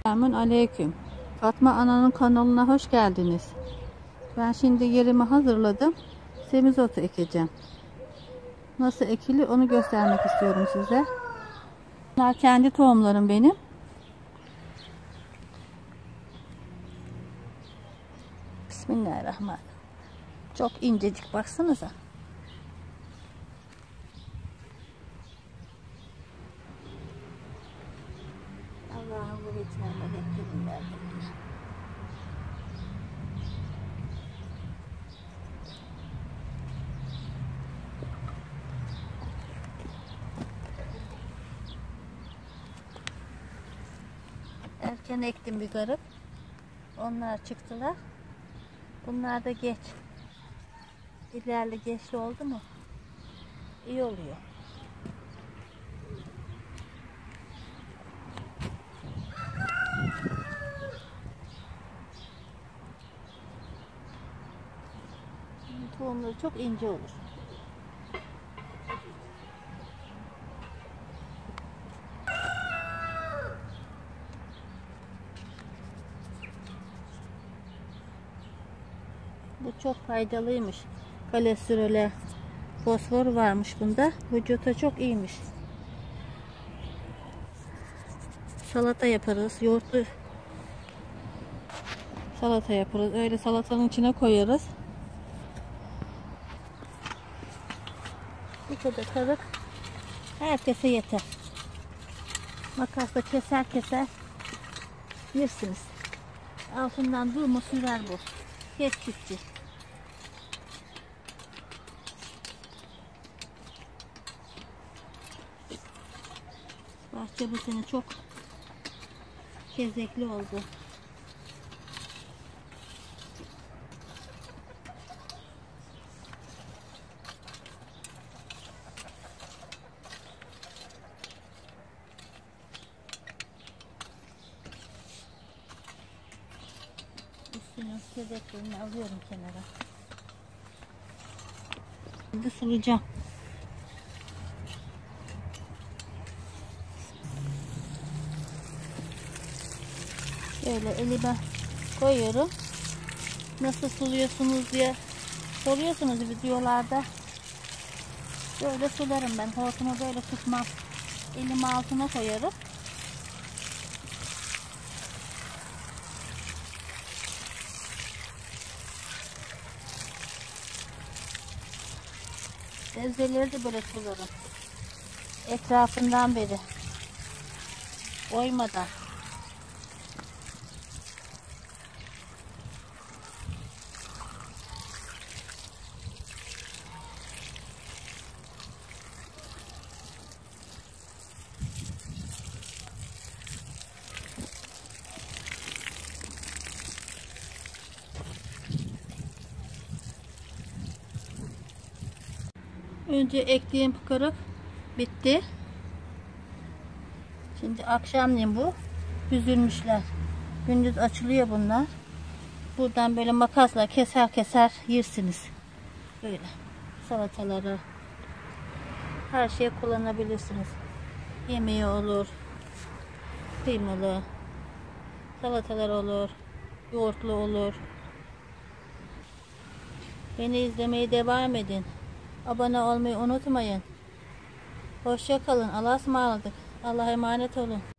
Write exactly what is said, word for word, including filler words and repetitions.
Selamun aleyküm. Fatma Ana'nın kanalına hoş geldiniz. Ben şimdi yerimi hazırladım. Semizotu ekeceğim. Nasıl ekili onu göstermek istiyorum size. Bunlar kendi tohumlarım benim. Bismillahirrahmanirrahim. Çok incecik, baksanıza. Allah'ın bu vitrinlerine bekledim verdim. Erken ektim bir garip. Onlar çıktılar. Bunlar da geç. İlerli geçli oldu mu İyi oluyor. Tohumları çok ince olur. Bu çok faydalıymış. Kolesterole, fosfor varmış bunda. Vücuta çok iyiymiş. Salata yaparız. Yoğurtlu salata yaparız. Öyle salatanın içine koyarız. Bu kadar karık herkese yeter. Makasla keser keser yersiniz. Altından durma sürer bu. Geç gitti. Bahçe bu sene çok kezekli oldu. Üstünün kezeklerini alıyorum kenara. Şimdi sulayacağım. Böyle elime koyuyorum. Nasıl suluyorsunuz diye soruyorsunuz videolarda. Böyle sularım ben. Hortumu böyle tutmam. Elimi altına koyarım. Sebzeleri de böyle sularım. Etrafından beri. Oymadan. Önce ektiğim kırık bitti. Şimdi akşamleyin bu büzülmüşler. Gündüz açılıyor bunlar. Buradan böyle makasla keser keser yersiniz. Böyle salataları, her şeye kullanabilirsiniz. Yemeği olur, kıymalı, salatalar olur, yoğurtlu olur. Beni izlemeye devam edin. Abone olmayı unutmayın. Hoşça kalın. Allah'a ısmarladık. Allah'a emanet olun.